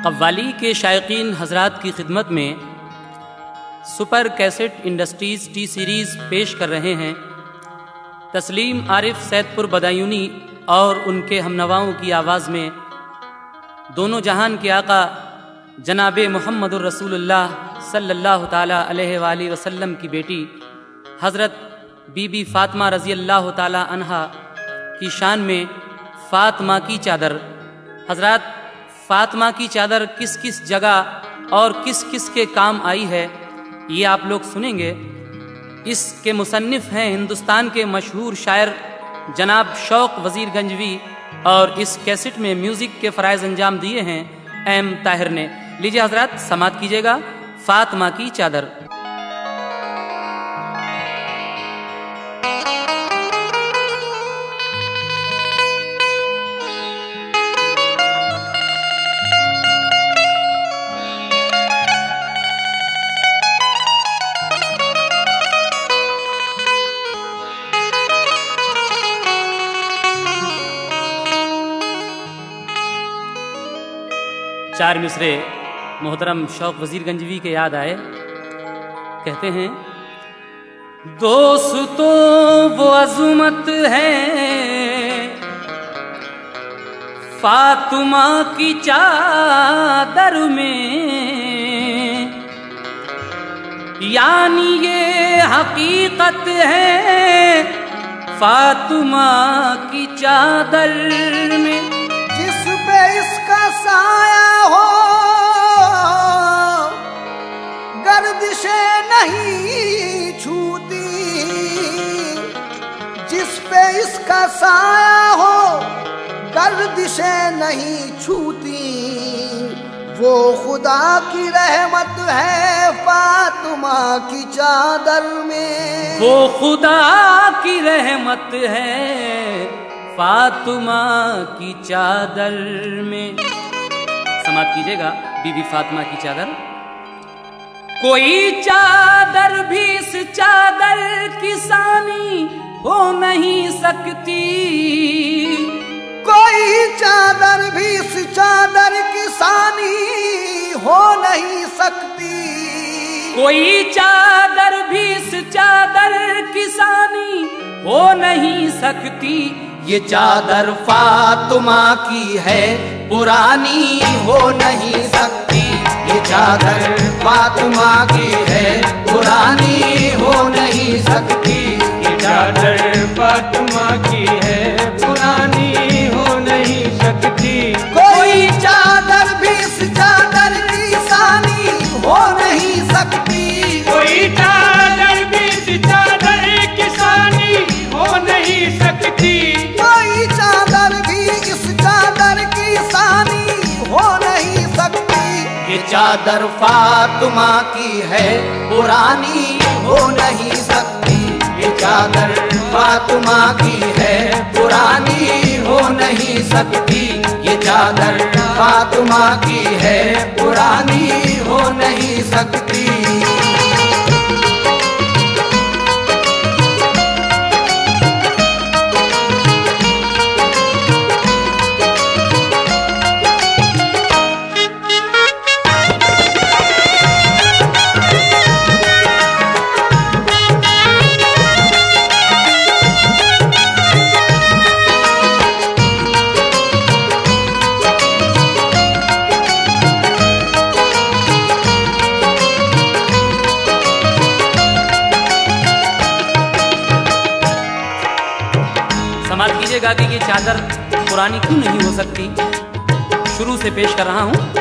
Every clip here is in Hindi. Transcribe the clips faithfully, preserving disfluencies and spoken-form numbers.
कव्वाली के शायकीन हजरात की खिदमत में Super Cassette Industries T Series पेश कर रहे हैं तस्लीम आरिफ सैदपुर बदायूनी और उनके हमनवाओं की आवाज़ में दोनों जहान के आका जनाब मुहम्मदुर रसूलुल्लाह सल्लल्लाहु ताला अलैहि वसल्लम की बेटी हज़रत बीबी फ़ातिमा रज़ी अल्लाह ताला अन्हा की शान में फ़ातिमा की चादर। हज़रात, फ़ातिमा की चादर किस किस जगह और किस किस के काम आई है ये आप लोग सुनेंगे। इसके मुसन्निफ़ हैं हिंदुस्तान के मशहूर शायर जनाब शौक वज़ीर गंजवी और इस कैसेट में म्यूज़िक के फ़राइज़ अंजाम दिए हैं एम ताहिर ने। लीजिए हज़रात, समात कीजिएगा फ़ातिमा की चादर। चार मिसरे मोहतरम शौक वज़ीर गंजवी के याद आए। कहते हैं, दोस्तों वो अज़मत है फ़ातिमा की चादर में, यानी ये हकीकत है फ़ातिमा की चादर में। जिस पे इसका साया हो गर्दिशें नहीं छूती, जिस पे इसका साया हो गर्दिशें नहीं छूती, वो खुदा की रहमत है फ़ातिमा की चादर में। वो खुदा की रहमत है फ़ातिमा की चादर में। समाप्त कीजिएगा बीबी फ़ातिमा की चादर। कोई चादर भी इस चादर की सानी हो नहीं सकती, कोई चादर भी इस चादर की सानी हो नहीं सकती, कोई चादर भी इस चादर की सानी हो नहीं सकती। ये चादर फ़ातिमा की है पुरानी हो नहीं सकती, ये चादर फ़ातिमा की है पुरानी हो नहीं सकती, ये चादर फ़ातिमा की है पुरानी हो नहीं सकती। कोई चादर भी इस चादर की सानी हो नहीं सकती, कोई चादर भी इस चादर की सानी हो नहीं सकती, कोई चादर भी इस चादर की सानी हो नहीं सकती। ये चादर फ़ातिमा की है पुरानी हो नहीं सकती, ये चादर फ़ातिमा की है पुरानी हो नहीं सकती, ये चादर फ़ातिमा की है पुरानी हो नहीं सकती। समाप्त कीजिएगा कि ये चादर पुरानी क्यों नहीं हो सकती। शुरू से पेश कर रहा हूं।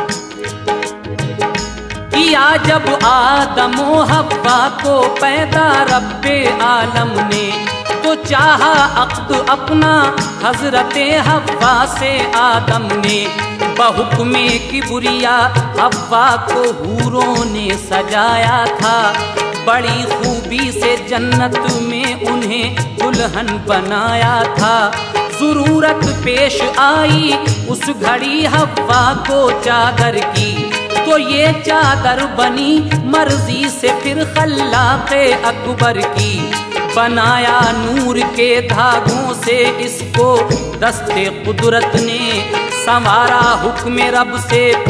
किया जब आदम व हव्वा को पैदा रब्बे आलम ने, तो चाहा अक्द अपना हजरते हव्वा से आदम ने। बहुक्मे किबरिया हव्वा को हूरों ने सजाया था, बड़ी खूबी से जन्नत में उन्हें दुल्हन बनाया था। ज़रूरत पेश आई उस घड़ी हव्वा को चादर की, तो ये चादर बनी मर्जी से फिर खल्लाक़े अकबर की। बनाया नूर के धागों से इसको दस्ते कुदरत ने, संवारा हुक्म रब से फिर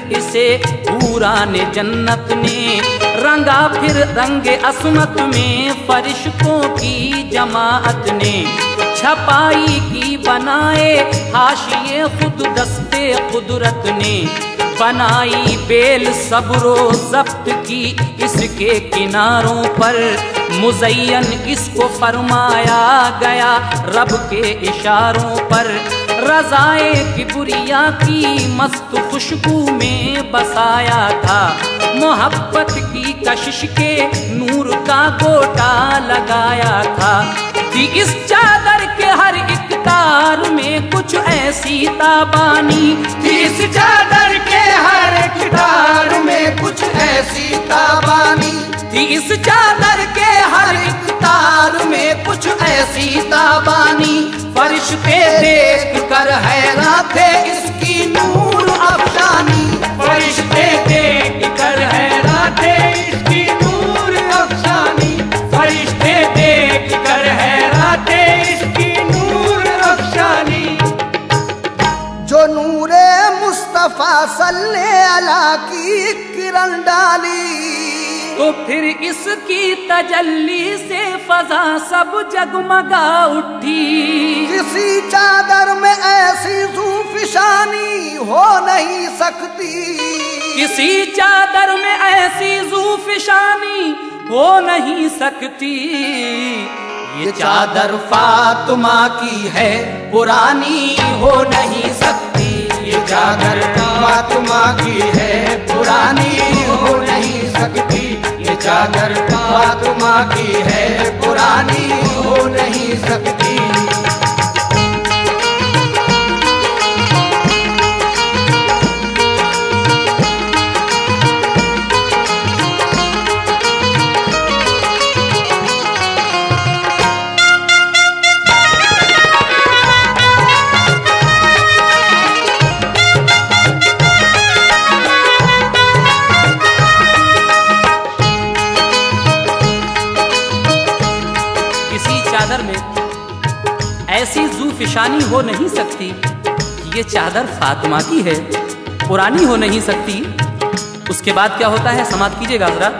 इसे पूराने जन्नत ने रंगा, फिर रंगे असमत में फरिश्तों की जमाअत ने। छपाई की बनाए हाशिए खुद दस्ते कुदरत ने, बनाई बेल सब्रो जब्त की इसके किनारों पर। मुज़य्यन इसको फरमाया गया रब के इशारों पर। रज़ाए किबरिया की मस्त खुशबू में बसाया था, मोहब्बत की कशिश के नूर का गोटा लगाया था। थी इस चादर के हर एक तार में कुछ ऐसी ताबानी, थी इस चादर के हर एक तार में कुछ ऐसी ताबानी, थी इस चादर के हर एक तार में कुछ ऐसी ताबानी। फरिश्ते देख कर हैरान थे इसकी नूर अफसानी, फरिश्ते देख कर हैरान थे इसकी नूर अफसानी, फरिश्ते देख कर हैरान थे इसकी नूर अफसानी। जो नूरे मुस्तफा सल्ले अला की किरण डाली, तो फिर इसकी तजल्ली से फजा सब जगमगा उठी। किसी चादर में ऐसी ज़ूफ़िशानी हो नहीं सकती, किसी चादर में ऐसी ज़ूफ़िशानी हो नहीं सकती। ये चादर फातिमा की है पुरानी हो नहीं सकती, ये चादर फातिमा की है पुरानी हो नहीं सकती, ये चादर फातिमा की है पुरानी हो नहीं सकती। ऐसी ज़ूफ़िशानी हो नहीं सकती, ये चादर फातिमा की है पुरानी हो नहीं सकती। उसके बाद क्या होता है समाप्त कीजिएगा जरा।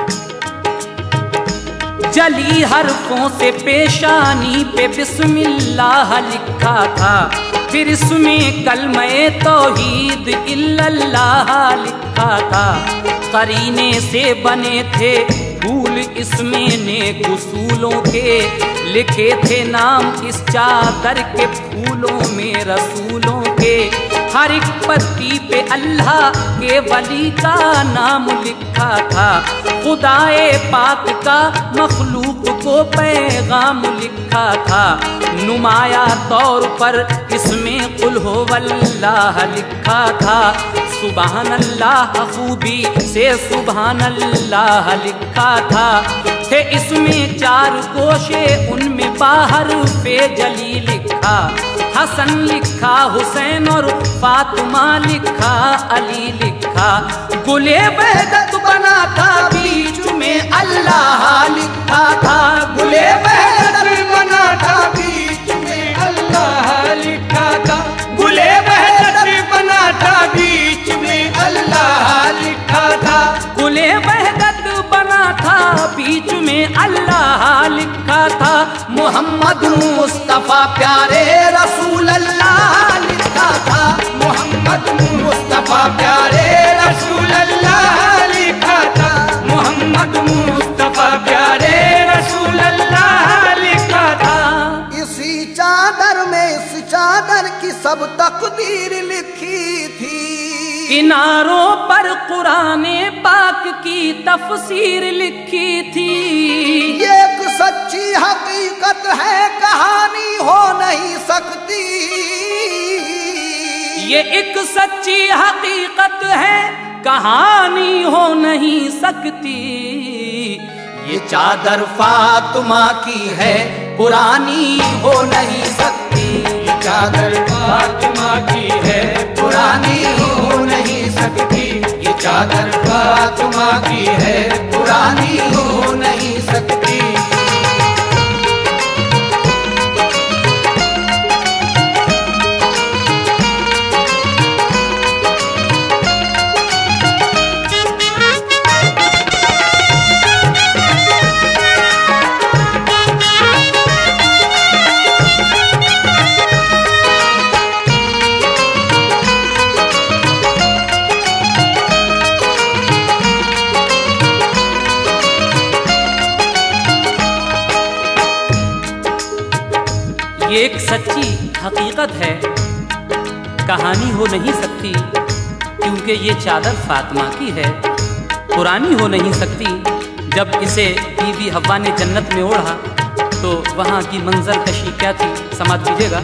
जली हरफों से पेशानी पे बिस्मिल्लाह लिखा था, फिर इसमें कलमे तौहीद इल्लल्लाह लिखा था। करीने से बने थे फूल इसमें नेक उसूलों के, लिखे थे नाम इस चादर के फूलों में रसूलों के। हर एक पत्ती पे अल्लाह के वली का नाम लिखा था, खुदाए पाक का मखलूक को पैगाम लिखा था। नुमाया तौर पर इसमें कुल हो वल्लाह लिखा था, सुबहान अल्लाह खूबी से सुबहान अल्लाह लिखा था। थे इसमें चार गोशे उनमें बाहर पे जली लिखा, हसन लिखा हुसैन और फातिमा लिखा अली लिखा। गुले वहदत बना था बीच में अल्लाह लिखा था, गुले वहदत बना था बीच में अल्लाह लिखा था, गुले वहदत बना था बीच में अल्लाह लिखा था, गुले वहदत बना था बीच में अल्लाह लिखा था। मोहम्मद मुस्तफा प्यारे रसूल अल्लाह लिखा था, मोहम्मद मुस्तफा प्यारे रसूल अल्लाह लिखा था, मोहम्मद मुस्तफा प्यारे रसूल अल्लाह लिखा था। इसी चादर में इस चादर की सब तकदीर लिखी थी, किनारों पर कुराने पाक की तफसीर लिखी थी। ये एक सच्ची हकीकत है कहानी हो नहीं सकती, ये एक सच्ची हकीकत है कहानी हो नहीं सकती। ये चादर फातिमा की है पुरानी हो नहीं सकती, ये चादर फातिमा की है पुरानी हो नहीं सकती, ये चादर फातिमा की है पुरानी हो नहीं सकती। एक सच्ची हकीकत है, कहानी हो नहीं सकती क्योंकि ये चादर फातिमा की है, पुरानी हो नहीं सकती। जब इसे बीबी हव्वा ने जन्नत में ओढ़ा तो वहाँ की मंजर कशी क्या थी, समाज कीजिएगा।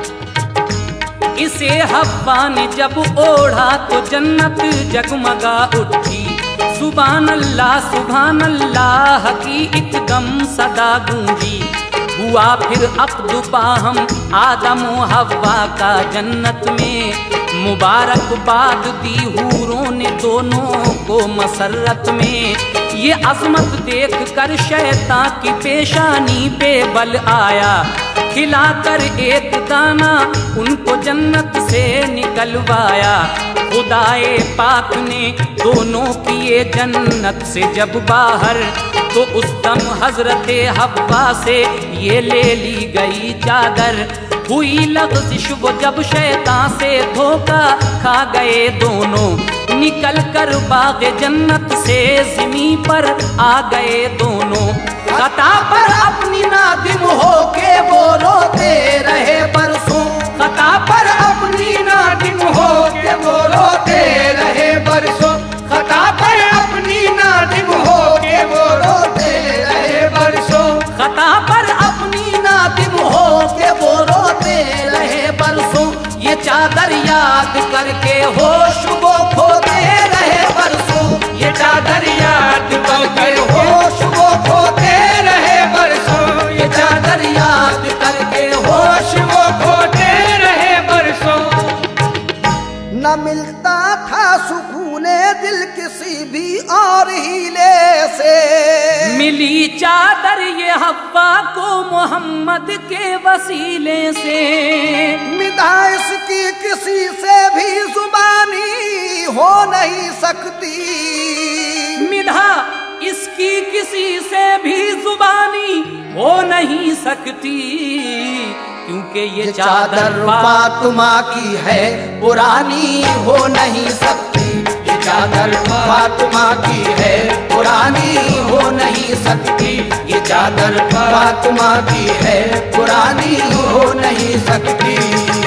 इसे हव्वा ने जब ओढ़ा तो जन्नत जगमगा उठी, सुभान अल्लाह सुभान अल्लाह की एकदम सदा गूंजी। हुआ फिर अक़्द बाहम आदम व हव्वा का जन्नत में, मुबारकबाद दी हूरों ने दोनों को मसरत में। ये अज़मत देख कर शैतान की पेशानी पे बल आया, खिलाकर एक दाना उनको जन्नत से निकलवाया। खुदाए पाक ने दोनों किए जन्नत से जब बाहर, तो उस दम हजरते हव्वा से ये ले ली गई चादर। हुई लग़ज़िश वो जब शैतान से धोखा खा गए दोनों, निकल कर बाग़ जन्नत से ज़मीं पर आ गए दोनों। खता पर अपनी नादिम होके वो रोते रहे बरसों, खता पर अपनी नादिम होके वो रोते रहे बरसों, खता पर अपनी नादिम होके वो रोते रहे बरसों, खता पर अपनी नादिम होके वो रोते रहे बरसों। ये चादर याद करके होश वो खोते रहे बरसों, ये चादर याद करके होश वो खोते रहे बरसों, ये चादर याद करके होश वो खोते रहे बरसों। न मिलता था सुकूने दिल किसी भी और हीले से, मिली चादर ये हव्वा को मोहम्मद के वसीले से। मिदा इसकी किसी से भी जुबानी हो नहीं सकती, मिधा इसकी किसी से भी जुबानी हो नहीं सकती, क्योंकि ये चादर फातिमा की है पुरानी हो नहीं सकती। ये चादर फातिमा की है पुरानी हो नहीं सकती, ये चादर फातिमा की है पुरानी हो नहीं सकती।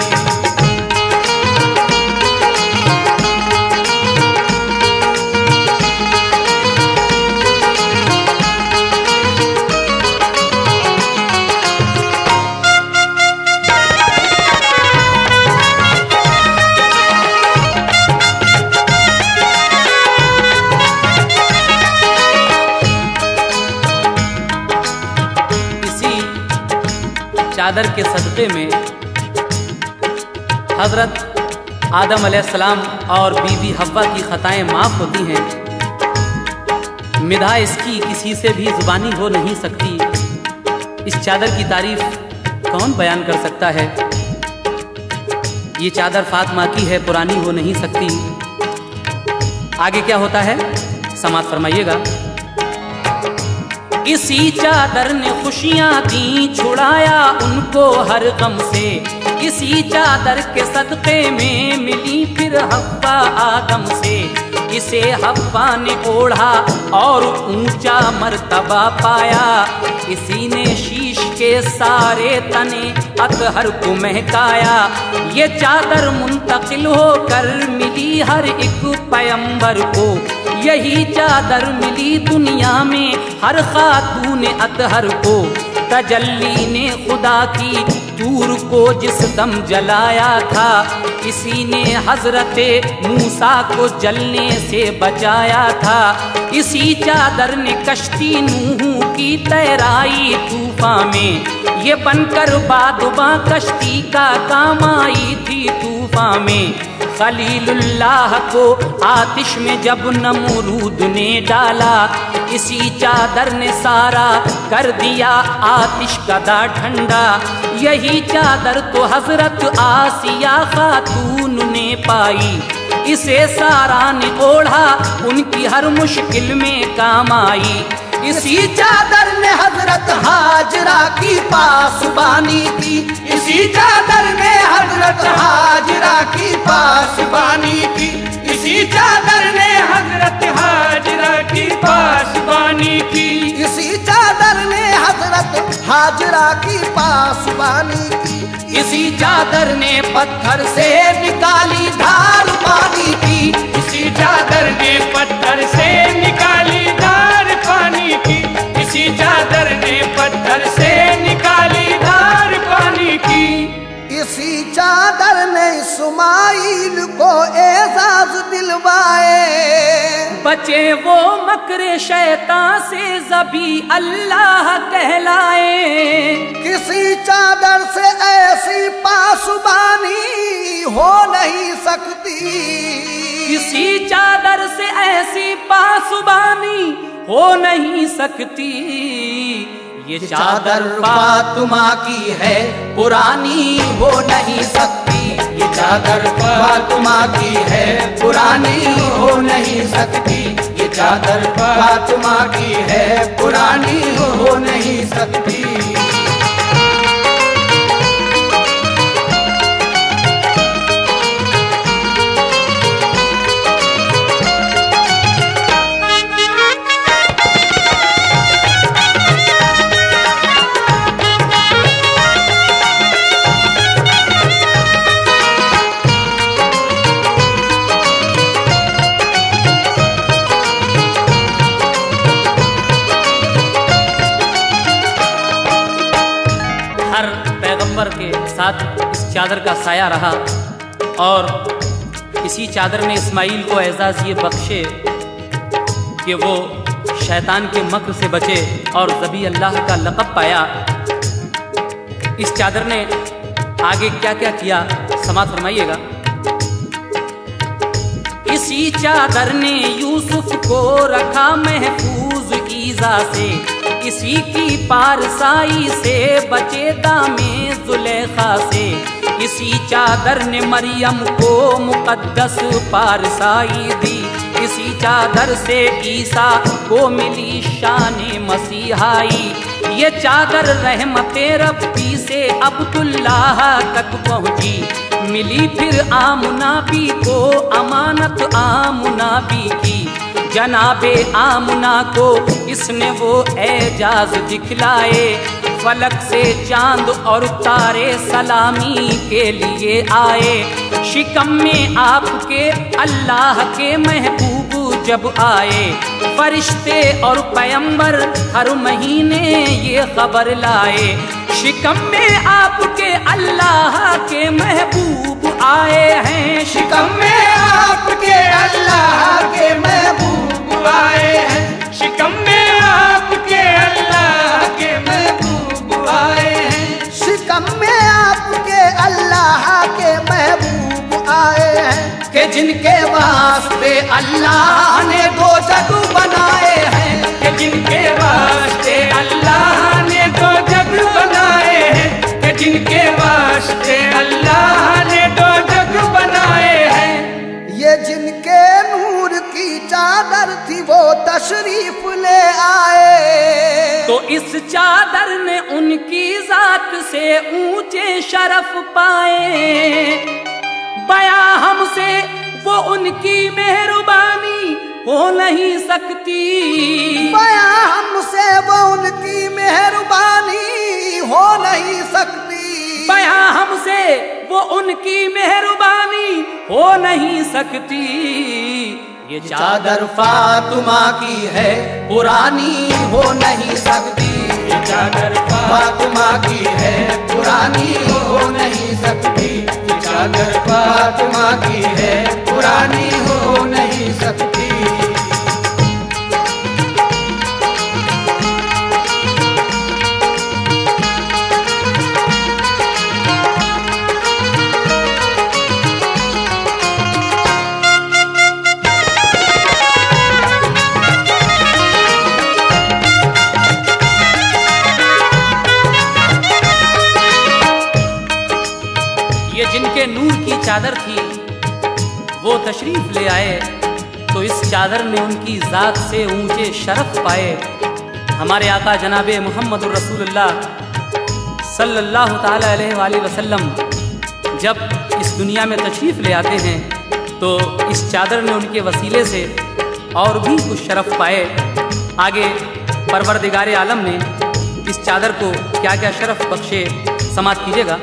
चादर के सदक़े में हज़रत आदम अलैहिस्सलाम और बीबी हव्वा की ख़ताएँ माफ़ होती हैं। मिधा इसकी किसी से भी ज़ुबानी हो नहीं सकती। इस चादर की तारीफ़ कौन बयान कर सकता है। ये चादर फातिमा की है, पुरानी हो नहीं सकती। आगे क्या होता है, समाअत फरमाइएगा। इसी चादर ने खुशियाँ दी, छुड़ाया उनको हर गम से। इसी चादर के सदक़े में मिली फिर हव्वा आदम से। इसे हव्वा ने ओढ़ा और ऊंचा मर्तबा पाया। इसी ने शीश के सारे तने अतहर को महकाया। ये चादर मुंतकिल होकर मिली हर एक पैगंबर को। यही चादर मिली दुनिया में हर खातून अतहर को। तजल्ली ने खुदा की तूर को जिस दम जलाया था, इसी ने हजरते मूसा को जलने से बचाया था। इसी चादर ने कश्ती नूह की तैराई तूफान में। ये बनकर बादुबा कश्ती का काम आई थी तूफान में। खलीलुल्लाह को आतिश में जब नमरूद ने डाला, इसी चादर ने सारा कर दिया आतिश का दा ठंडा। यही चादर तो हजरत आसिया खातून ने पाई। इसे सारा ने ओढ़ा, उनकी हर मुश्किल में काम आई। इसी चादर ने हजरत हाजरा की पासबानी की। इसी चादर ने हजरत हाजरा की पासबानी की। इसी चादर ने हजरत हाजरा की पासबानी की। इसी चादर ने हजरत हजरत हाजरा की पासबानी की। इसी चादर ने पत्थर से निकाली धार पानी की। इसी चादर ने पत्थर से निकाली धार पानी की। इसी चादर ने पत्थर से निकाली धार पानी की। इसी चादर ने इस्माइल को एजाज दिलवाए। बचे वो मकरे शैतान से ज़बी अल्लाह कहलाए। किसी चादर से ऐसी पासबानी हो नहीं सकती। किसी चादर से ऐसी पासबानी हो नहीं सकती। ये चादर फातिमा की है पुरानी हो नहीं सकती। ये चादर फातिमा की है पुरानी हो नहीं सकती। ये चादर फातिमा की है पुरानी हो नहीं सकती। के साथ इस चादर का साया रहा और इसी चादर ने इस्माइल को एजाज ये बख्शे कि वो शैतान के मक्र से बचे और ज़बी अल्लाह का लक़ब पाया। इस चादर ने आगे क्या क्या किया समात फरमाइएगा। इसी चादर ने यूसुफ को रखा महफूज ईज़ा से। इसी की पारसाई से बचे दामे जुलेखा से। इसी चादर ने मरियम को मुकद्दस पारसाई दी। इसी चादर से ईसा को मिली शान मसीहाई। ये चादर रहमते रब्बी से अब्दुल्लाह तक पहुँची। मिली फिर आमुना बी को अमानत आमुना बी की। जनाबे आमुना को इसने वो एजाज दिखलाए। फलक से चांद और तारे सलामी के लिए आए। शिकम में आपके अल्लाह के महबूब जब आए। फरिश्ते और पैगंबर हर महीने ये खबर लाए। शिकम में आपके अल्लाह के महबूब आए हैं। शिकम में आपके अल्लाह के महबूब आए हैं। शिकम में आपके अल्लाह के महबूब आए हैं। शिकम में आपके अल्लाह के महबूब आए हैं। कि जिनके वास्ते अल्लाह ने दो जग बनाए हैं। कि जिनके वास्ते अल्लाह ने दो जग बनाए हैं। कि जिनके वास्ते अल्लाह ने दो जग बनाए हैं। ये जिनके नूर की चादर थी वो तशरीफ ले आए। तो इस चादर ने उनकी जात से ऊंचे शरफ पाए। बया हमसे वो उनकी मेहरबानी हो नहीं सकती। बया हमसे वो उनकी मेहरबानी हो नहीं सकती। बया हमसे वो उनकी मेहरबानी हो नहीं सकती। ये चादर फातिमा की है पुरानी हो नहीं सकती। ये चादर फातिमा की है पुरानी हो नहीं सकती। ये चादर फातिमा की है पुरानी हो नहीं सकती। जिनके नूर की चादर थी वो तशरीफ ले आए। तो इस चादर ने उनकी ज़ात से ऊंचे शरफ पाए। हमारे आका जनाबे मोहम्मद रसूलुल्लाह सल्लल्लाहु ताला अलैहि वसल्लम जब इस दुनिया में तशरीफ़ ले आते हैं तो इस चादर ने उनके वसीले से और भी कुछ शरफ पाए। आगे परवरदिगार आलम ने इस चादर को क्या क्या शरफ बख्शे, समात कीजिएगा।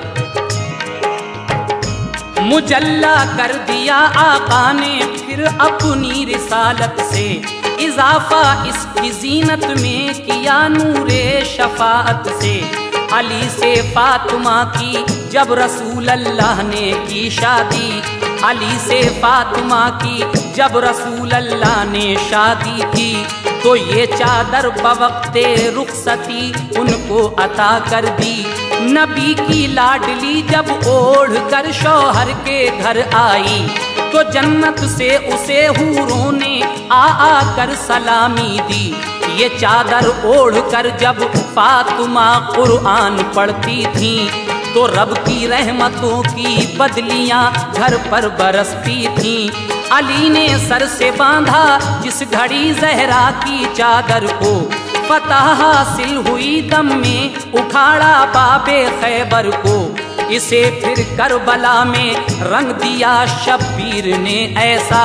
मुजल्ला कर दिया आका ने फिर अपनी रिसालत से, इजाफा इसकी जीनत में किया नूरे शफाअत से। अली से फातिमा की जब रसूल अल्लाह ने की शादी, अली से फातिमा की जब रसूल अल्लाह ने शादी की, तो ये चादर बवक्ते रुखसती उनको अता कर दी। नबी की लाडली जब ओढ़ कर शौहर के घर आई, तो जन्नत से उसे हूरों ने आ आ कर सलामी दी। ये चादर ओढ़ कर जब फातिमा कुरान पढ़ती थी, तो रब की रहमतों की बदलियां घर पर बरसती थी। अली ने सर से बांधा जिस घड़ी जहरा की चादर को, फतह हासिल हुई दम में उखाड़ा बाबे खैबर को। इसे फिर करबला में रंग दिया शब्बीर ने ऐसा,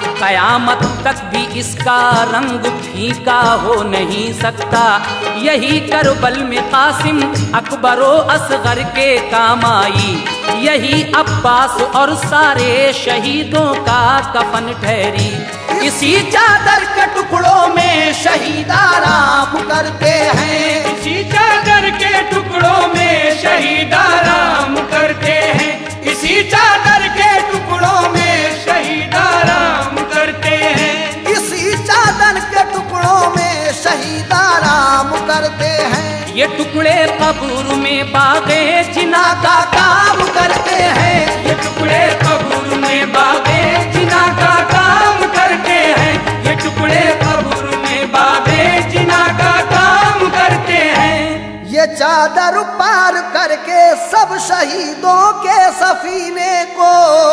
कयामत तक भी इसका रंग फीका हो नहीं सकता। यही करबल में कासिम अकबरो असगर के काम आई, यही अब्बास और सारे शहीदों का कफन ठहरी। इसी चादर के टुकड़ों में शहीद आराम करते हैं, इसी चादर के टुकड़ों में शहीद आराम करते हैं, इसी चादर के टुकड़ों में शहीद आराम करते हैं, इसी चादर के टुकड़ों में शहीद आराम करते हैं। ये टुकड़े कब्र में बागे जिना का काम करते हैं, ये टुकड़े कब्र में बागे जिना का काम करते हैं, ये टुकड़े कब्र में बागे जिना का काम करते हैं। ये चादर पार करके सब शहीदों के सफीने को,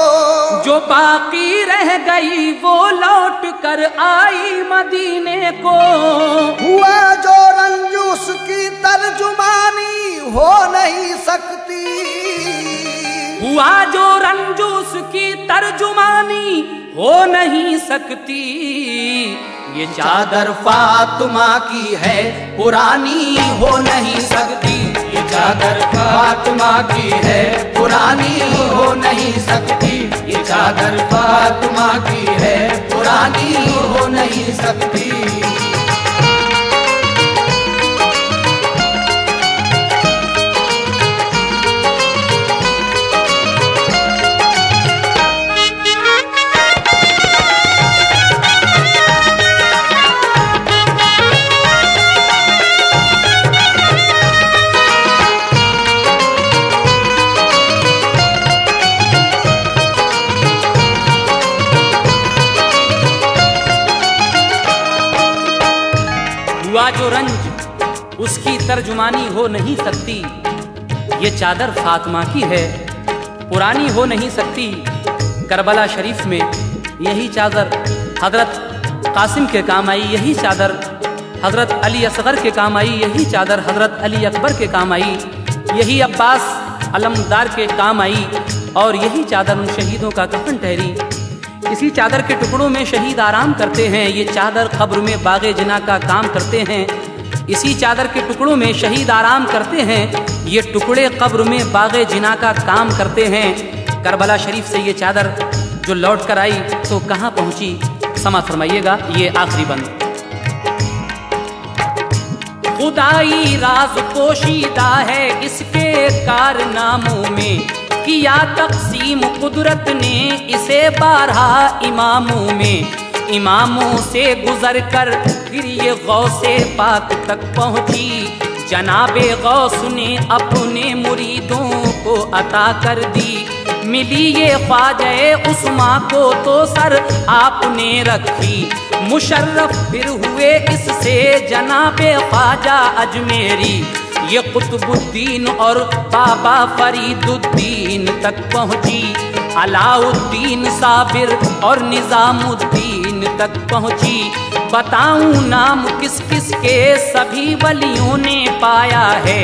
जो बाकी रह गई वो लौट कर आई मदीने को। हुआ जो रंजूस की तर्जुमानी हो नहीं सकती, हुआ जो रंजूस की तर्जुमानी हो नहीं सकती। ये चादर फातिमा की है पुरानी हो नहीं सकती, ये चादर फातिमा की है पुरानी हो नहीं सकती, ये चादर फातिमा की है पुरानी हो नहीं सकती। हुआ जो रंज उसकी तर्जुमानी हो नहीं सकती, ये चादर फातिमा की है पुरानी हो नहीं सकती। करबला शरीफ में यही चादर हजरत कासिम के काम आई, यही चादर हजरत अली असगर के काम आई, यही चादर हजरत अली अकबर के काम आई, यही अब्बास अलमदार के काम आई, और यही चादर उन शहीदों का कफन ठहरी। इसी चादर के टुकड़ों में शहीद आराम करते हैं, ये चादर कब्र में बागे जिना का काम करते हैं। इसी चादर के टुकड़ों में शहीद आराम करते हैं, ये टुकड़े कब्र में बागे जिना का काम करते हैं। करबला शरीफ से ये चादर जो लौट कर आई तो कहाँ पहुंची, समा फरमाइएगा ये आखिरी बंद। खुदाई राज पोशीदा है इसके कारनामों में, किया तक़सीम कुदरत ने इसे बारहा इमामों में। इमामों से गुजर कर फिर ये गौसे पाक तक पहुंची, जनाबे गौस ने अपने मुरीदों को अता कर दी। मिली ये ख्वाजा उस्मा को तो सर आपने रखी, मुशर्रफ फिर हुए इससे जनाबे ख्वाजा अजमेरी। ये कुतुबुद्दीन और बाबा फरीदुद्दीन तक पहुंची, अलाउद्दीन साबिर और निजामुद्दीन तक पहुंची। बताऊं नाम किस किस के सभी वलियों ने पाया है,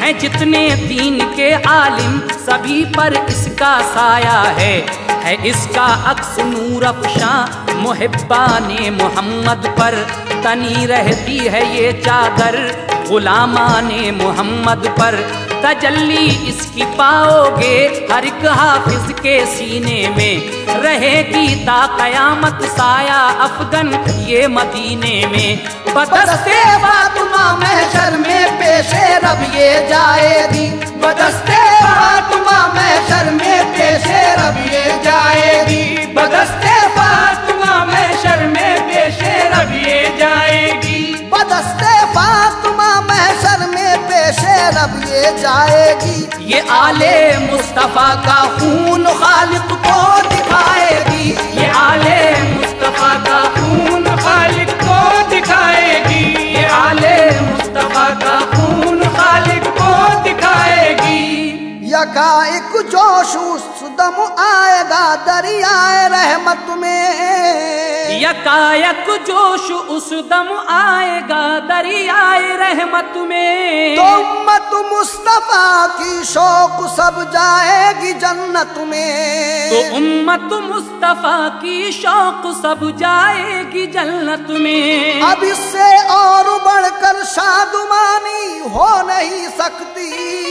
हैं जितने दीन के आलिम सभी पर इसका साया है है इसका अक्स नूर अफ़शां मुहिब्बाने मोहम्मद पर तनी रहती है ये चादर गुलामाने मोहम्मद पर तजल्ली इसकी पाओगे हर एक हाफिज के सीने में रहेगी ता कयामत साया अफगन ये मदीने में बदस्ते फातिमा महशर में पेशे रब ये जाएगी बदस्ते फातिमा महशर में पेशे रब ये जाएगी बदस्ते फातिमा महशर में पेशे रब ये जाएगी बदस्ते फातिमा महशर में पेशे रब ये जाएगी ये आले मुस्तफा का खून खालिक को दिखाएगी ये आले मुस्तफा का खून खालिक को दिखाएगी ये आले मुस्तफा का खून खालिक को दिखाएगी यकाइक जोश उस दम आएगा दरियाए रहमत में यकायक जोश उस दम आएगा दरियाए रहमत में तो उम्मत मुस्तफा की शौक सब जाएगी जन्नत में तो उम्मत मुस्तफा की शौक सब जाएगी जन्नत में अब इससे और बढ़कर शादुमानी हो नहीं सकती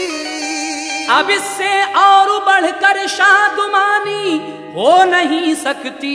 अब इससे और बढ़कर शादुमानी हो नहीं सकती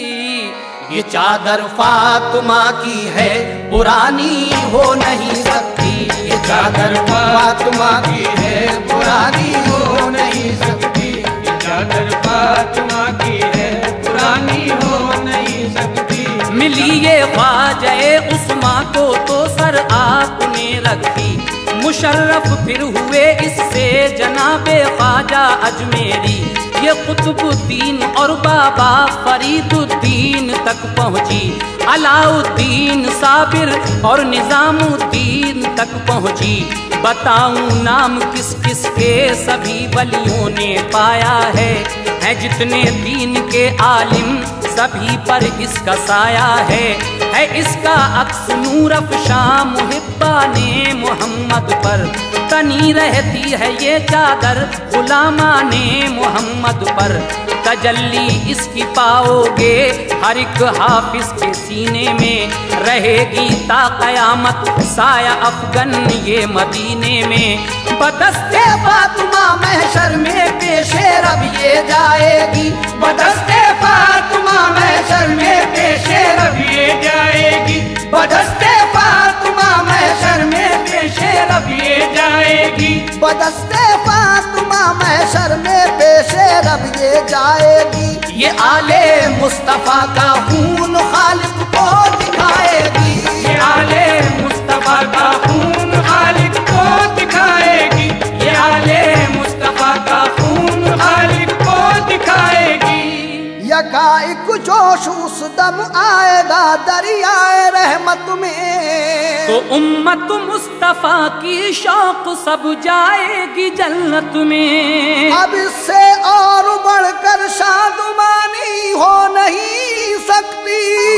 ये चादर फातिमा की है पुरानी हो नहीं सकती ये चादर फातिमा की है पुरानी हो नहीं सकती ये चादर फातिमा की है पुरानी हो नहीं सकती मिली ये ख्वाजा उस्मा को तो सर आपने रखी मुशर्रफ फिर हुए इससे जनाबे ख्वाजा अजमेरी ये कुतुबुद्दीन और बाबा फरीदुद्दीन तक पहुँची अलाउद्दीन साबिर और निज़ामुद्दीन तक पहुँची बताऊं नाम किस किस के सभी वलियों ने पाया है है जितने दीन के आलिम सभी पर इसका साया है है इसका अक्स नूर अफ़शां मुहिब्बाने मोहम्मद पर तनी रहती है ये चादर गुलामाने मोहम्मद पर तजल्ली इसकी पाओगे हर एक हाफिज के सीने में रहेगी ता कयामत साया अफगन ये मदीने में बदस्ते फातिमा महशर में पेशे रब ये जाएगी बदस्ते फातिमा महशर में पेशे रब ये जाएगी बदस्ते फातिमा महशर में पेशे रब ये जाएगी बदस्ते फातिमा महशर में पेशे रब ये जाएगी ये आले मुस्तफा का खून खालिक को दिखाएगी ये आले मुस्तफा का खून खालिक को दिखाएगी ये आले मुस्तफा का खून खालिक को दिखाएगी यकाइक जोश उस दम आएगा दरियाए रहमत में तो उम्मत मुस्तफा की शौक सब जाएगी जन्नत में अब इससे और बढ़कर शादुमानी हो नहीं सकती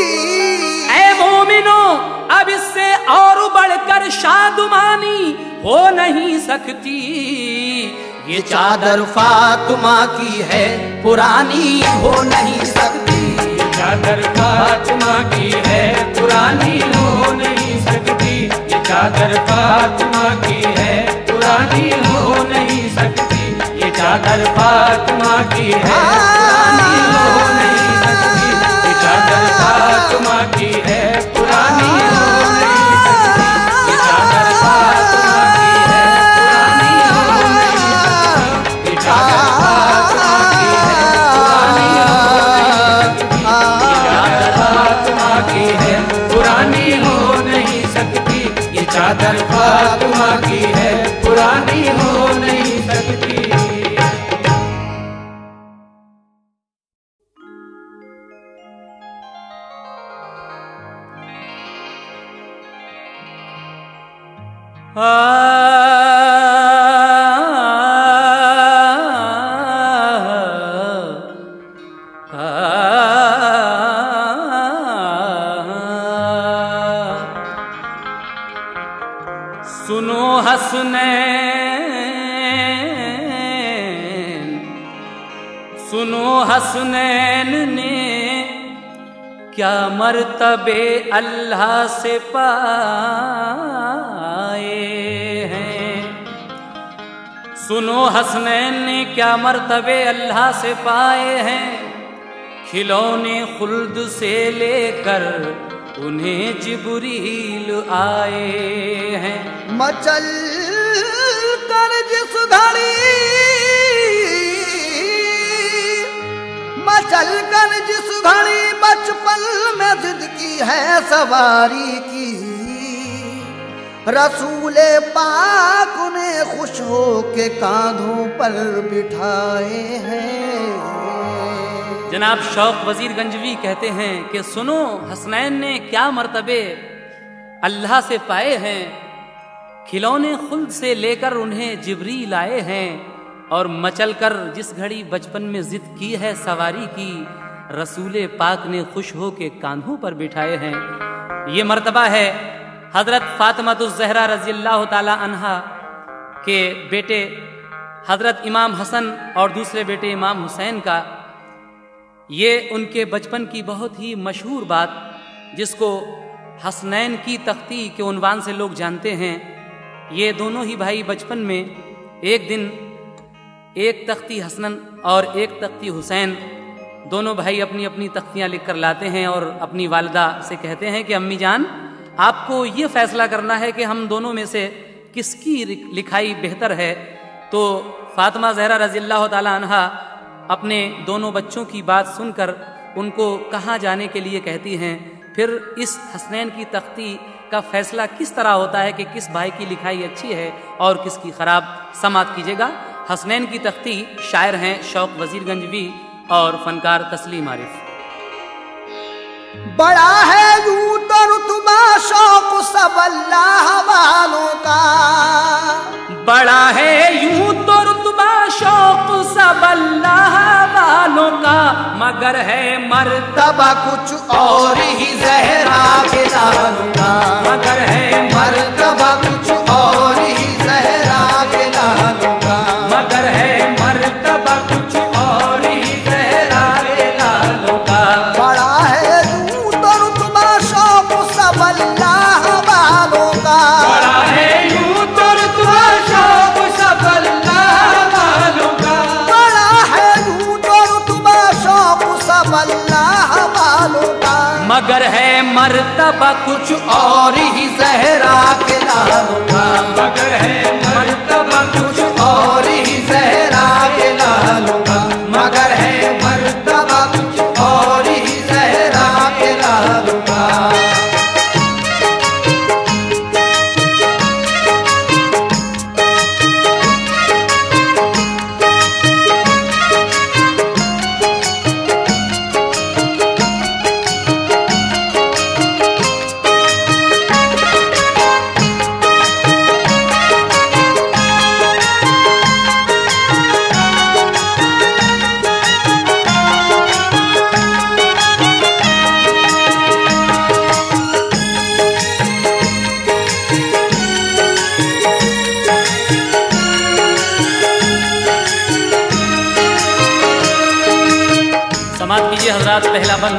ऐ मोमिनो अब इससे और बढ़कर शादुमानी हो नहीं सकती ये चादर फातिमा की है पुरानी हो नहीं सकती ये चादर फातिमा की है पुरानी हो नहीं सकती ये चादर फातिमा की है पुरानी हो नहीं सकती ये चादर फातिमा की है पुरानी हो नहीं सकती ये चादर फातिमा की है पुरानी हो नहीं सकती ये चादर फातिमा की है पुरानी हो नहीं सकती ये चादर फातिमा की है पुरानी हो नहीं सकती ये चादर फातिमा की है पुरानी हो नहीं सकती सुनो हसनैन सुनो हसनैन ने क्या मर्तबे अल्लाह से पाए हैं। सुनो हसनैन ने क्या मर्तबे अल्लाह से पाए हैं। खिलौने खुल्द से लेकर उन्हें जिब्रील आए हैं। मचल कर जिस घड़ी मचल कर जिस घड़ी बचपन में जिद की है सवारी की, रसूले पाक उन्हें खुश हो के कांधों पर बिठाए हैं। जनाब शौक वजीर गंजवी कहते हैं कि सुनो हसनैन ने क्या मर्तबे अल्लाह से पाए हैं। खिलौने खुल्द से लेकर उन्हें जिब्रील आए हैं और मचल कर जिस घड़ी बचपन में जिद की है सवारी की, रसूले पाक ने खुश हो के कांधों पर बिठाए हैं। ये मर्तबा है हजरत फातिमातुज़ ज़हरा रज़ी अल्लाह ताला अन्हा के बेटे हजरत इमाम हसन और दूसरे बेटे इमाम हुसैन का। ये उनके बचपन की बहुत ही मशहूर बात, जिसको हसनैन की तख्ती के उन्वान से लोग जानते हैं। ये दोनों ही भाई बचपन में एक दिन एक तख्ती हसन और एक तख्ती हुसैन, दोनों भाई अपनी अपनी तख्तियाँ लिख कर लाते हैं और अपनी वालिदा से कहते हैं कि अम्मी जान, आपको ये फैसला करना है कि हम दोनों में से किसकी लिखाई बेहतर है। तो फातिमा ज़हरा रज़ी अल्लाह ताला अन्हा अपने दोनों बच्चों की बात सुनकर उनको कहाँ जाने के लिए कहती हैं। फिर इस हसनैन की तख्ती का फैसला किस तरह होता है कि किस भाई की लिखाई अच्छी है और किसकी खराब। समात कीजिएगा। हसनैन की तख्ती शायर हैं शौक वजीर गंजवी और फनकार तस्लीम आरिफ। बड़ा है यूं तो रुतबा शौक सब अल्लाह वालों का, बड़ा है यूं तो रुतबा शौक सब अल्लाह वालों का, मगर है मर्तबा कुछ और ही ज़हरा के लालों का, मगर है मर्तबा कुछ और ही ज़हरा के लालों का, मगर है मर्तबा कुछ और ही ज़हरा के लालों का। बड़ा है यूं तो रुतबा शौक सब अल्लाह वालों का, बड़ा है यूं तो रुतबा शौक सब अल्लाह वालों का, बड़ा है यूं तो रुतबा शौक सब अल्लाह वालों का, मगर है मर्तबा कुछ और ही ज़हरा के लालों का, मगर है मर्तबा कुछ और ही ज़हरा के लालों का, मगर है मर्तबा कुछ और ही ज़हरा के लालों का। समात कीजिए हजरात। पहला बंद।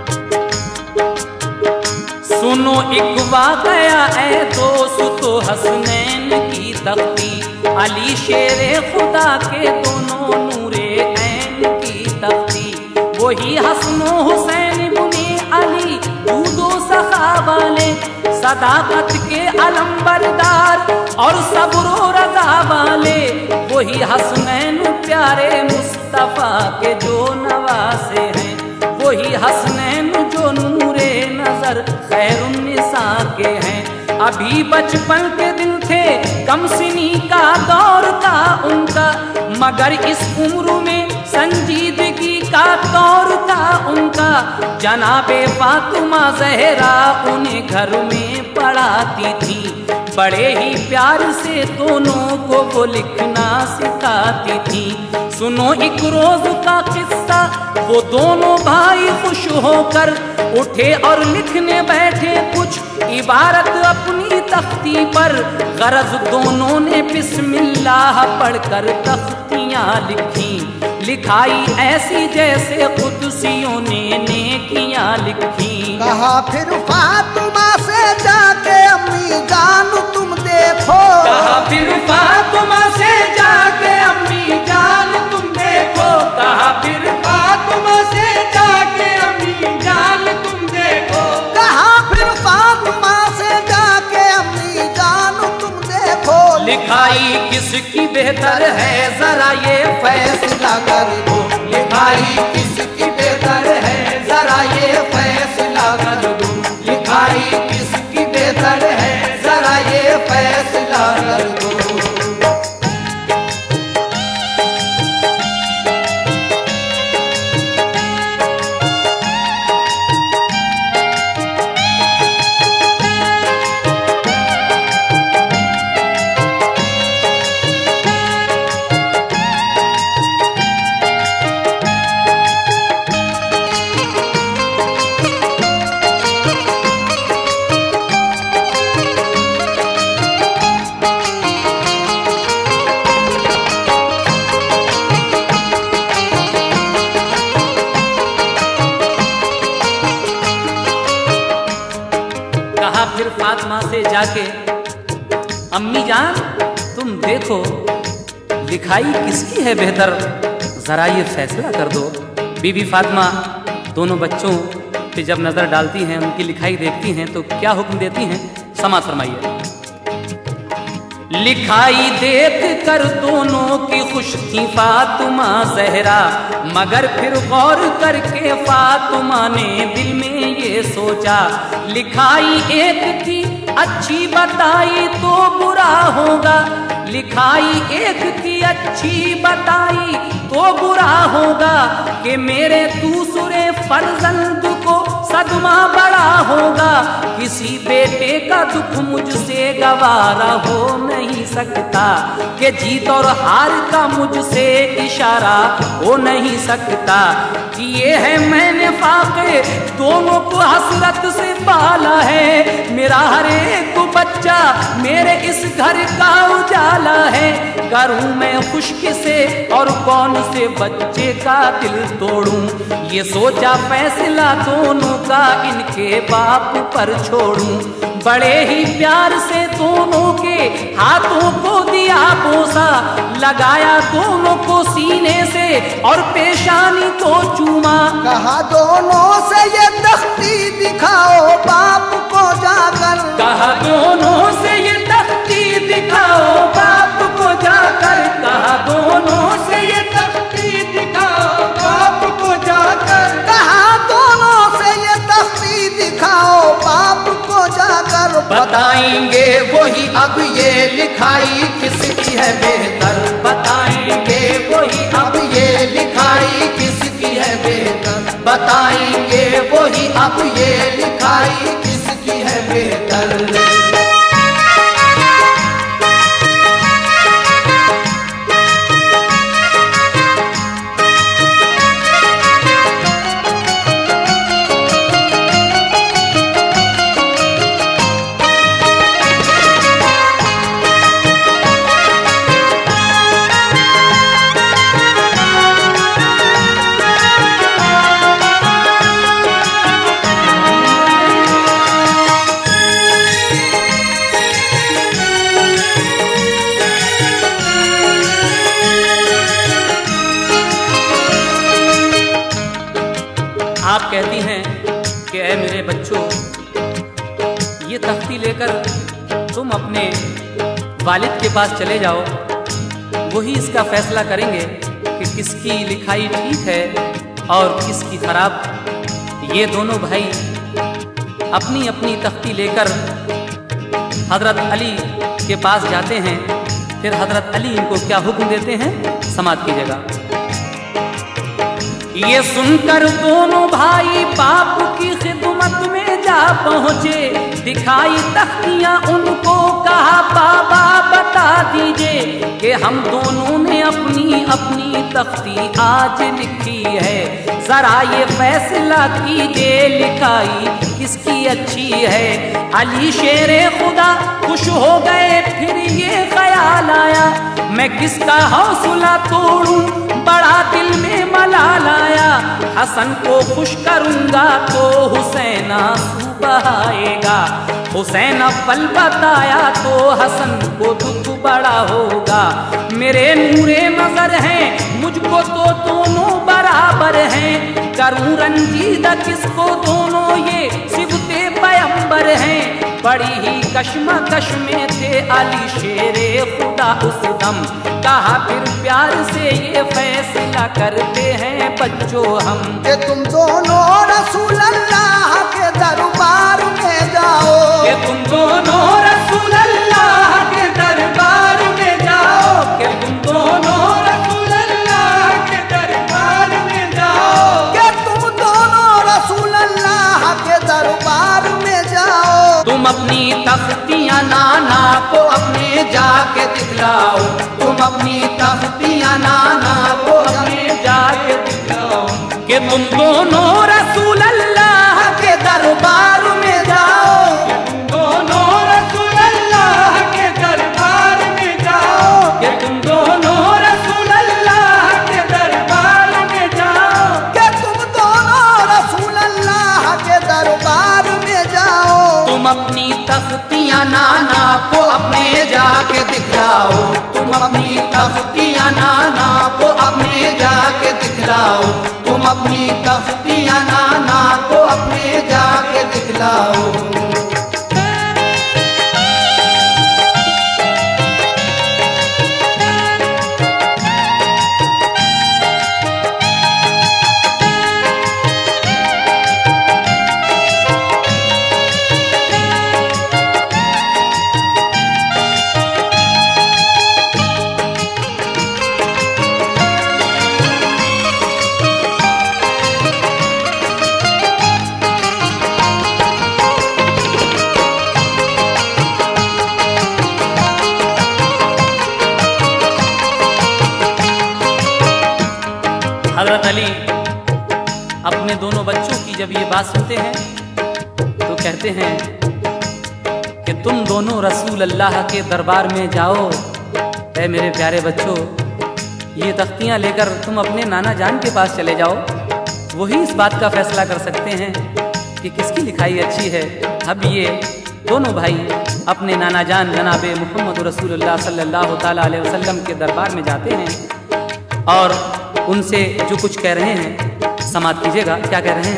सुनो एक वाक़या ऐ दोस्तों हसनैन की तख्ती, अली शेरे खुदा के दोनों नूरे ऐन की तख्ती, वही हसनो हुसैन बुने अली दूदो सखा वाले, सदाकत के अलंबरदार और सब्र रज़ा वाले, वही हसनैन प्यारे मुस्तफ़ा के जो नवासे हैं, वही हसनैन जो नूरे नजर खैरुन्निसा के हैं। अभी बचपन के दिन थे, कम सिनी का दौर था उनका, मगर इस उम्र में संजीदगी का तौर था उनका। जनाबे फातिमा ज़हरा उन्हें घर में पढ़ाती थी, बड़े ही प्यार से दोनों को वो लिखना सिखाती थी। सुनो एक रोज का किस्सा, वो दोनों भाई खुश होकर उठे और लिखने बैठे कुछ इबारत अपनी तख्ती पर। गरज दोनों ने बिस्मिल्लाह पढ़कर तख्तियाँ लिखी, लिखाई ऐसी जैसे कुदसियों ने नेकियां लिखी। कहा फिर फातिमा से जाके अम्मी जान तुम देखो, कहा फिर फातिमा से जाके अम्मी जान तुम देखो, कहा फिर फातिमा से जाके अम्मी जान तुम देखो, कहा फिर फातिमा से जाके अम्मी जान तुम देखो। लिखाई किसकी बेहतर है जरा ये फैसला कर दो, लिखाई किसकी बेहतर है जरा ये फैसला कर दो, लिखाई किसकी बेहतर है जरा ये फैसला कर दो। फिर फातिमा से जाके अम्मी जान तुम देखो, लिखाई किसकी है बेहतर जरा ये फैसला कर दो। बीबी फातिमा दोनों बच्चों पे जब नजर डालती हैं, उनकी लिखाई देखती हैं तो क्या हुक्म देती हैं, समाअत फरमाइए। लिखाई देख कर दोनों की खुश थी फातिमा ज़हरा, मगर फिर गौर करके फातिमा ने दिल में ये सोचा, लिखाई एक की अच्छी बताई तो बुरा होगा, लिखाई एक की अच्छी बताई तो बुरा होगा, कि मेरे दूसरे फर्जंद को सदमा बड़ा होगा, किसी बेटे का दुख मुझसे गवारा हो नहीं सकता, कि जीत और हार का मुझसे इशारा हो नहीं सकता, कि ये है मैंने फाके दोनों को हसरत से पाला है, मेरा हर एक बच्चा मेरे इस घर का उजाला है, करूं मैं खुशकी से और कौन से बच्चे का दिल तोड़ूं, ये सोचा फैसला दोनों का इनके बाप पर छोड़ूं, बड़े ही प्यार से दोनों के हाथों को दिया बोसा, लगाया दोनों को सीने से और पेशानी को चूमा, कहा दोनों से ये तख्ती दिखाओ बाप को जाकर, कहा दोनों से ये तख्ती दिखाओ बाप को जाकर, कहा दोनों से ये तख्ती दिखाओ बाप को जाकर, कहा दोनों से ये तख्ती दिखाओ बाप को जाकर, बताएंगे वही अब ये लिखाई किसकी है बेहतर, बताएंगे वही अब ये लिखाई किसकी है बेहतर, बताएंगे वही अब ये लिखाई किसकी है बेहतर। आप कहती हैं कि ऐ मेरे बच्चों, ये तख्ती लेकर तुम अपने वालिद के पास चले जाओ, वही इसका फैसला करेंगे कि किसकी लिखाई ठीक है और किसकी खराब। ये दोनों भाई अपनी अपनी तख्ती लेकर हजरत अली के पास जाते हैं। फिर हजरत अली इनको क्या हुक्म देते हैं, समाअत कीजिएगा। ये सुनकर दोनों भाई बाप की खिदमत में जा पहुँचे, दिखाई तख्तियाँ उनको, कहा बाबा बता दीजिए कि हम दोनों ने अपनी अपनी तख्ती आज लिखी है, जरा ये फैसला कीजिए लिखाई किसकी अच्छी है। अली शेरे खुदा खुश हो गए, फिर ये ख्याल आया मैं किसका हौसला तोड़ूं, बड़ा दिल में मलाल आया। हसन को खुश करूंगा तो हुसैन आंसू बहाएगा, हुसैन अव्वल बताया तो हसन को दुख बड़ा होगा। मेरे नूरे नजर हैं मुझको तो दोनों बराबर हैं, करूं रंजीदा किसको दोनों ये सिबते पैगंबर हैं। बड़ी ही कश्मकश में थे अली शेरे खुदा उस दम, कहा फिर प्यार से ये फैसला करते हैं बच्चों हम कि तुम दोनों रसूल अल्लाह के दरबार में जाओ, कि तुम दोनों रसूल अल्लाह के दरबार में जाओ, कि तुम दोनों रसूल अल्लाह के दरबार में जाओ, कि तुम दोनों रसूल अल्लाह के दरबार में जाओ। तुम अपनी तख्तियां नाना को अपने जाके दिखलाओ, तुम अपनी तख्तियां नाना को अपने जाके दिखलाओ, कि तुम दोनों रसूल अल्लाह के दरबार में जाओ, कि तुम दोनों रसूल अल्लाह के दरबार में जाओ, कि तुम दोनों रसूल अल्लाह के दरबार में जाओ, कि तुम दोनों रसूल अल्लाह के दरबार में जाओ। तुम अपनी तख्तियां नाना को अपने जाके दिखलाओ, तुम अपनी तख्तियां नाना को अपने जाके दिखलाओ, तुम अपनी तख्तियां नाना को अपने जाके दिखलाओ। हजरत अली अपने दोनों बच्चों की जब ये बात सुनते हैं तो कहते हैं कि तुम दोनों रसूल अल्लाह के दरबार में जाओ। ऐ मेरे प्यारे बच्चों, ये तख्तियाँ लेकर तुम अपने नाना जान के पास चले जाओ, वही इस बात का फैसला कर सकते हैं कि किसकी लिखाई अच्छी है। अब ये दोनों भाई अपने नाना जान जनाबे मोहम्मद रसूलुल्लाह सल्लल्लाहु ताला अलैहि वसल्लम के दरबार में जाते हैं और उनसे जो कुछ कह रहे हैं समाप्त कीजिएगा। क्या कह रहे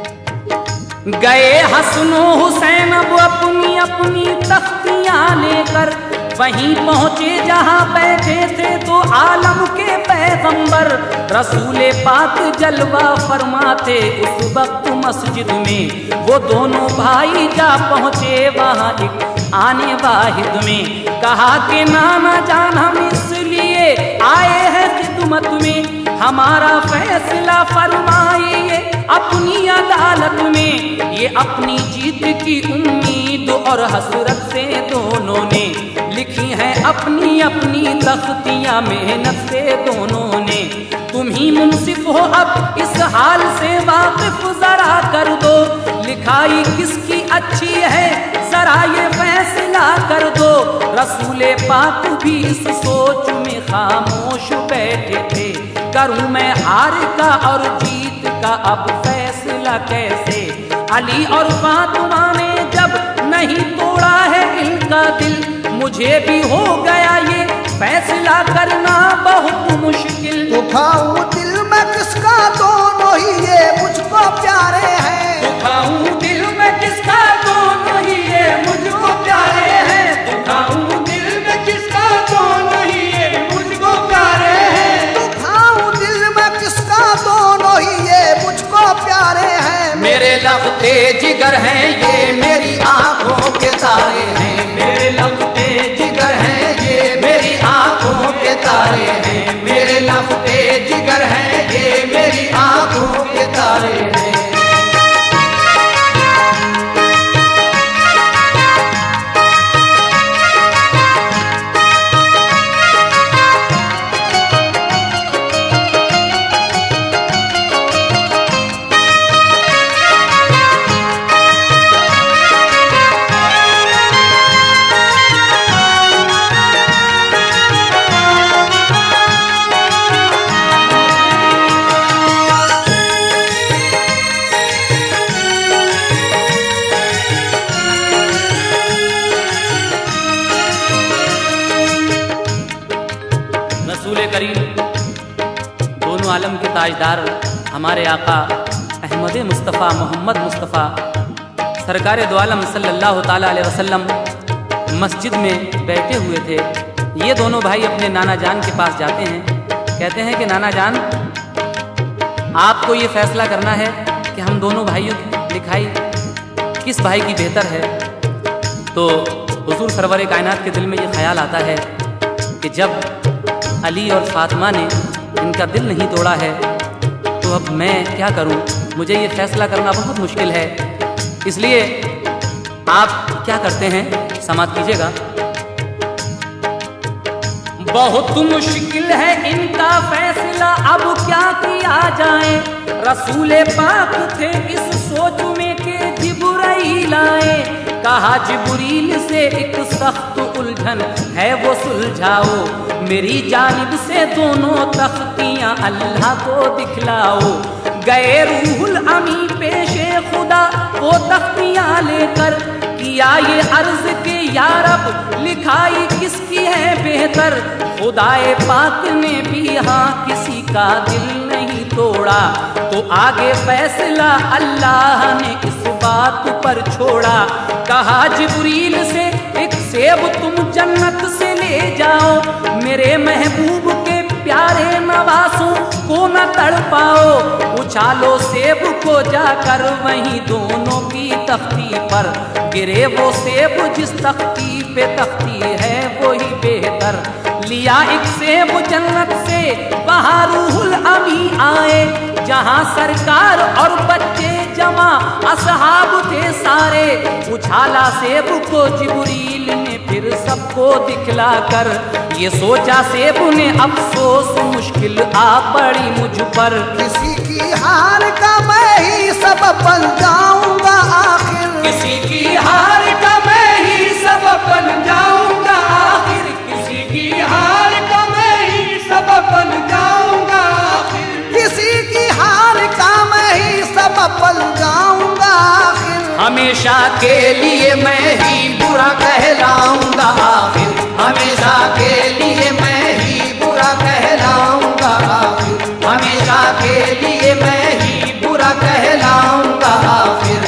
हैं? गए हसनो हुसैन अब अपनी अपनी तख्तियां लेकर, वहीं पहुंचे जहां बैठे थे तो आलम के पैगंबर। रसूले पाक जलवा फरमाते उस वक्त मस्जिद में, वो दोनों भाई जा पहुंचे वहां एक आने वाहिद में। कहा कि नाना जान हम इसलिए आए हैं खिदमत में, हमारा फैसला फरमाइए अपनी अदालत में। ये अपनी जीत की उम्मीद और हसरत से दोनों ने लिखी है अपनी अपनी तख्तियां मेहनत से दोनों ने। तुम ही मुंसिफ हो अब इस हाल से वाकिफ जरा कर दो, लिखाई किसकी अच्छी है जरा ये फैसला कर दो। रसूले पाक भी इस सोच में खामोश बैठे थे, करूं मैं हार का और जीत का अब फैसला कैसे। अली और फातिमा ने जब नहीं तोड़ा है इनका दिल, मुझे भी हो गया ये फैसला करना बहुत मुश्किल। दुखाऊं दिल में किसका दोनों ही ये मुझको प्यारे हैं, दुखाऊं दिल में किसका दोनों ही ये मुझको प्यारे हैं, दुखाऊं दिल में किसका दोनों ही ये मुझको प्यारे हैं, दुखाऊं दिल में किसका दोनों ही ये मुझको प्यारे हैं। मेरे लबते जिगर हैं ये मेरी आंखों के तारे हैं, मेरे लबते जिगर हैं ये मेरी आंखों के तारे हैं, मेरे लबते जिगर हैं ये मेरी आंखों के तारे हैं। ताजदार हमारे आका अहमद मुस्तफ़ा मोहम्मद मुस्तफ़ा सरकार दो आलम सल्लल्लाहु ताला अलैहि वसल्लम मस्जिद में बैठे हुए थे। ये दोनों भाई अपने नाना जान के पास जाते हैं, कहते हैं कि नाना जान, आपको ये फैसला करना है कि हम दोनों भाइयों की लिखाई किस भाई की बेहतर है। तो हुजूर सरवर कायनात के दिल में ये ख्याल आता है कि जब अली और फातिमा ने इनका दिल नहीं तोड़ा है तो अब मैं क्या करूं, मुझे ये फैसला करना बहुत मुश्किल है। इसलिए आप क्या करते हैं, समाप्त कीजिएगा। बहुत मुश्किल है इनका फैसला, अब क्या किया जाए। रसूले पाक थे इस सोच में के जिब्राइल आए। कहा जिब्रील से एक सख्त उलझन है वो सुलझाओ, मेरी जानिब से दोनों तख्तियां अल्लाह को दिखलाओ। गए रूहुल अमी पेशे खुदा वो तख्तियां लेकर, किया ये अर्ज के या रब लिखाई किसकी है बेहतर। खुदाए पाक ने भी हाँ किसी का दिल नहीं तोड़ा, तो आगे फैसला अल्लाह ने इस बात पर छोड़ा। कहा जिब्रील से एक सेब तुम जन्नत से ले जाओ, मेरे महबूब के प्यारे नवासों को न तड़पाओ। उछालो सेब को जाकर वहीं दोनों की तख्ती पर, गिरे वो सेब जिस तख्ती पे तख्ती है वही बेहतर। लिया एक सेब जन्नत से वहाँ रूहुल अमी आए, जहाँ सरकार और बच्चे जमा असहाब थे सारे। उछाला सेब को जिब्रील ने फिर सबको दिखला कर, ये सोचा सेब ने अफसोस मुश्किल आ पड़ी मुझ पर। किसी की हार का मैं ही सबब बन जाऊंगा आखिर, किसी की हार का मैं ही सबब बन जाऊंगा आखिर, किसी की हार का मैं ही सबब बन जाऊंगा आखिर, किसी की हार का मैं ही सबब बन जाऊंगा आखिर। हमेशा के लिए मैं ही बुरा कहलाऊंगा आखिर, हमेशा के लिए मैं ही बुरा कहलाऊंगा आखिर, हमेशा के लिए मैं ही बुरा कहलाऊंगा आखिर।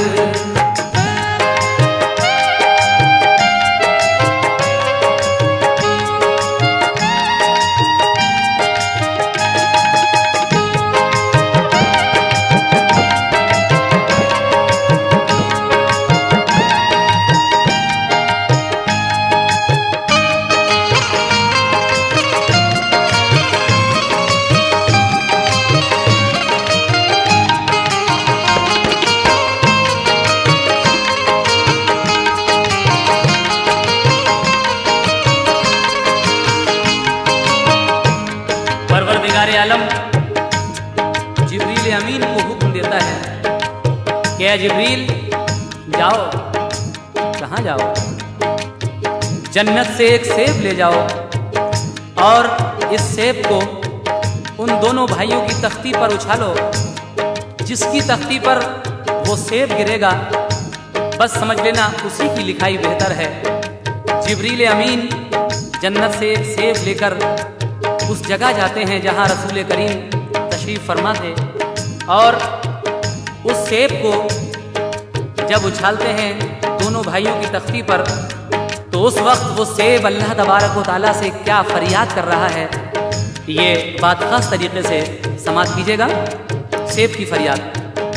आलम जिब्रील अमीन को हुक्म देता है कि जिब्रील जाओ। कहाँ जाओ? जन्नत से एक सेब ले जाओ और इस सेब को उन दोनों भाइयों की तख्ती पर उछालो। जिसकी तख्ती पर वो सेब गिरेगा बस समझ लेना उसी की लिखाई बेहतर है। जिब्रील अमीन जन्नत से एक सेब लेकर उस जगह जाते हैं जहां रसूल करीम तशरीफ फरमा थे और उस सेब को जब उछालते हैं दोनों भाइयों की तख्ती पर तो उस वक्त वो सेब अल्लाह तबारक व तआला से क्या फरियाद कर रहा है, ये बात खास तरीके से समाप्त कीजिएगा। सेब की फरियाद।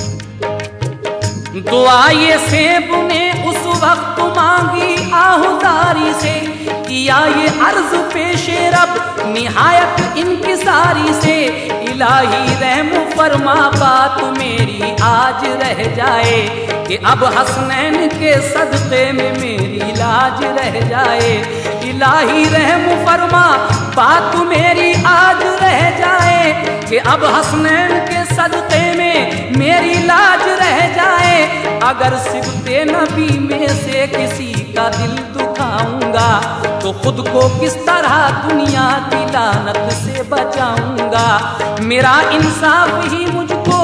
दुआ ये सेब ने उस वक्त मांगी आहुजारी से, किया ये अर्ज पेशे रब निहायत इनकिसारी से। इलाही रहम फरमा बात मेरी आज रह जाए कि अब हसनैन के सदक़े में मेरी लाज रह जाए। इलाही रहम फरमा बात मेरी आज रह जाए कि अब हसनैन के सदक़े में मेरी लाज रह जाए। अगर सिबते नबी में से किसी का दिल दुखाऊंगा तो खुद को किस तरह दुनिया की लानत से बचाऊंगा। मेरा इंसाफ ही मुझको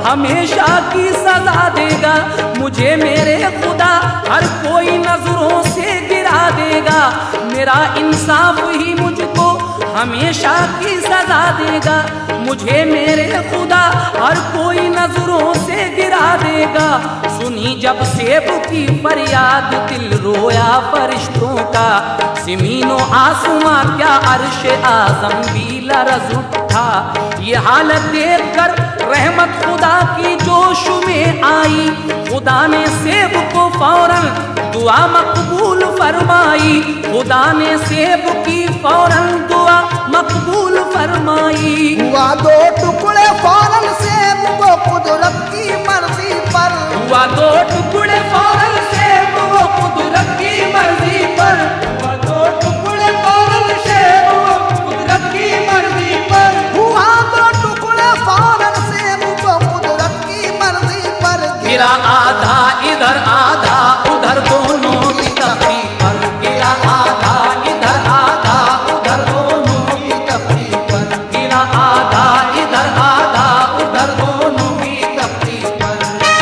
हमेशा की सजा देगा। मुझे मेरे खुदा हर कोई नजरों से गिरा देगा। मेरा इंसाफ ही मुझको हमेशा की सजा देगा। मुझे मेरे खुदा हर कोई नजरों से गिरा देगा। सुनी जब सेब की फरियाद दिल रोया फरिश्तों का। ज़मीनो आसमां क्या अर्श आज़म भी लरज़ उठा। ये हालत देख कर रहमत खुदा की जोश में आई। खुदा ने सेब को फौरन दुआ मकबूल फरमाई। खुदा ने सेब की फौरन दुआ मकबूल फरमाई। हुआ दो टुकड़े फौरन सेब वो कुदरत की मर्जी पर। हुआ दो टुकड़े फौरन सेब वो कुदरत की मर्जी पर। हुआ दो टुकड़े फौरन सेब वो कुदरत की मर्जी पर। हुआ दो टुकड़े फौरन सेब वो कुदरत की मर्जी पर। गिरा आधा इधर आधा उधर दोनों की तख्ती पर। गिरा आधा इधर आधा उधर दोनों की तख्ती पर। गिरा आधा इधर आधा उधर दोनों की तख्ती पर।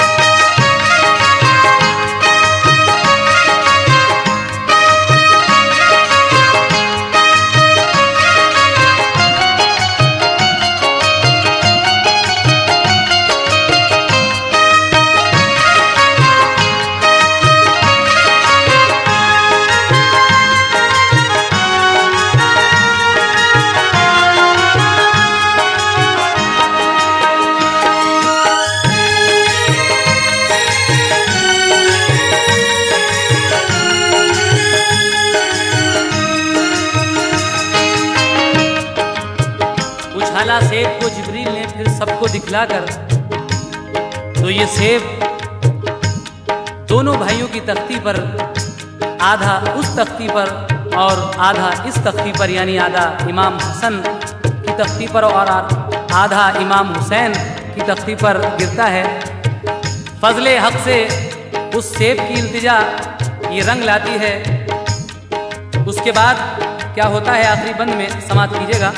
उछाला सेब को जिब्रील ने फिर सबको दिखलाकर, तो ये सेब दोनों भाइयों की तख्ती पर, आधा उस तख्ती पर और आधा इस तख्ती पर, यानी आधा इमाम हसन की तख्ती पर और आधा इमाम हुसैन की तख्ती पर गिरता है। फजले हक से उस सेब की इल्तिजा ये रंग लाती है। उसके बाद क्या होता है आखिरी बंद में, समाप्त कीजिएगा।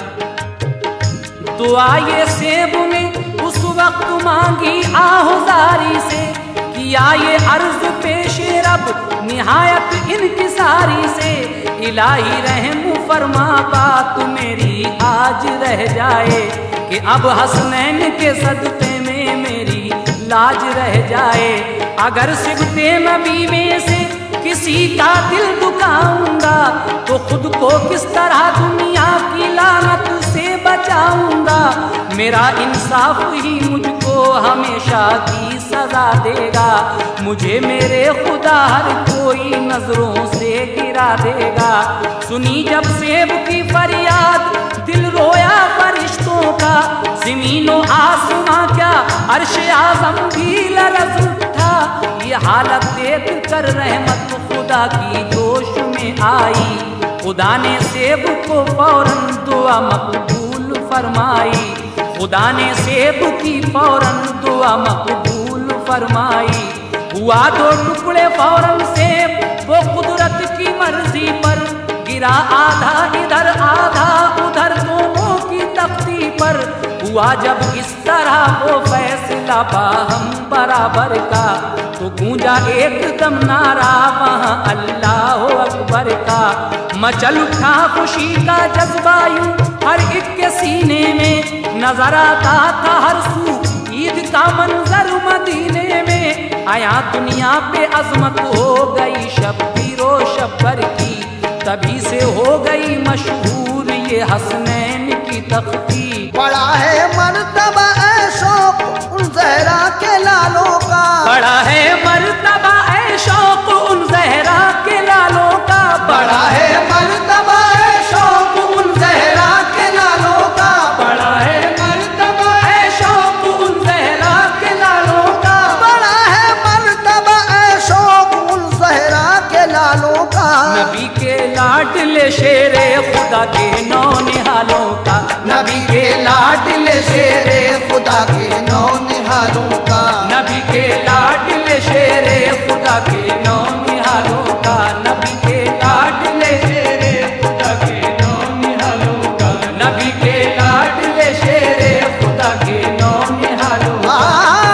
दुआ ये सेब ने उस वक्त मांगी आहुजारी से, किया ये अर्ज पेशे रब निहायत इनकिसारी से। इलाही रहम फरमा बात मेरी आज रह जाए, कि अब हसनैन के सदक़े में मेरी लाज रह जाए। अगर सिबते नबी में से किसी का दिल दुखाऊंगा, तो खुद को किस तरह दुनिया की लानत से बचाऊंगा। मेरा इंसाफ ही मुझको हमेशा की सजा देगा। मुझे मेरे खुदा हर कोई नजरों से गिरा देगा। सुनी जब सेब की फरियाद दिल रोया फरिश्तों का। ज़मीनो आसमां क्या अर्श आज़म भी लरज़ उठा। ये हालत देख कर रहमत खुदा की जोश में आई। खुदा ने सेब को फौरन दुआ मकबूल फरमाई। खुदा ने सेब की फौरन दुआ मकबूल फरमाई। हुआ दो टुकड़े फौरन सेब वो कुदरत की मर्जी पर। गिरा आधा इधर आधा उधर दोनों की तख्ती पर। हुआ जब इस तरह वो फैसला बाहम बराबर का, तो गूंजा एकदम नारा वहाँ अल्लाह अकबर का। मचल उठा खुशी का जज्बा यूं हर एक के सीने में। नजर आता था हर सू ईद का मंजर मदीने में। आया दुनिया पे अजमत हो गई शब्बीरो शब्बर की। तभी से हो गई मशहूर ये हसनैन की तख्ती। बड़ा है मर्तबा ऐ शौक उन ज़हरा के लालों का। बड़ा है मर्तबा ऐ शौक उन ज़हरा के लालों का। बड़ा है मर्तबा ऐ शौक उन ज़हरा के लालों का। बड़ा है मर्तबा ऐ शौक उन ज़हरा के लालों का। बड़ा है मर्तबा ऐ शौक उन ज़हरा के लालों का। नबी के लाडले शेरे खुदा के नौ निहालों का। नबी के लाडले शेरे खुदा के नौ निहालों का। नबी के लाडले शेरे खुदा के नौ निहालों का। नबी के लाडले शेरे खुदा के नौ निहालों का। नबी के लाडले शेरे खुदा के नौ निहालों का।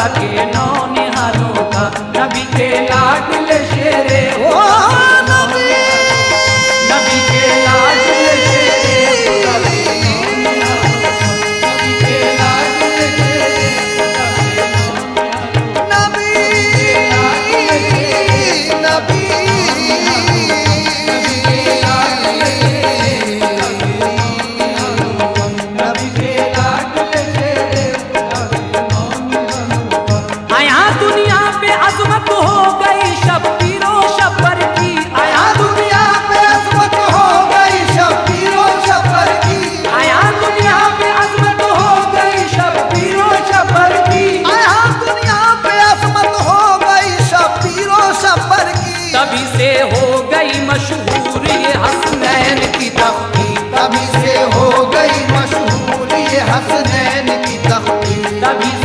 के नौनिहालों का, नबी के लाडले शेरे ओ नबी, नबी के लाडले शेरे खुदा के नौनिहालों, नबी के लाडले शेरे खुदा के नौनिहालों, नबी नबी के लाडले शेरे खुदा के नौनिहालों। आया दुनिया पे अजमत हो गई शब्बीरो शब्बर की, आया दुनिया पे अजमत हो गई शब्बीरो शब्बर की, आया दुनिया पे अजमत हो गई शब्बीरो शब्बर की। आया दुनिया पे अजमत हो गई शब्बीरो शब्बर की। तभी से हो गई मशहूर ये हसनैन की तख्ती, तभी से हो गई मशहूर ये हसनैन की तख्ती। तभी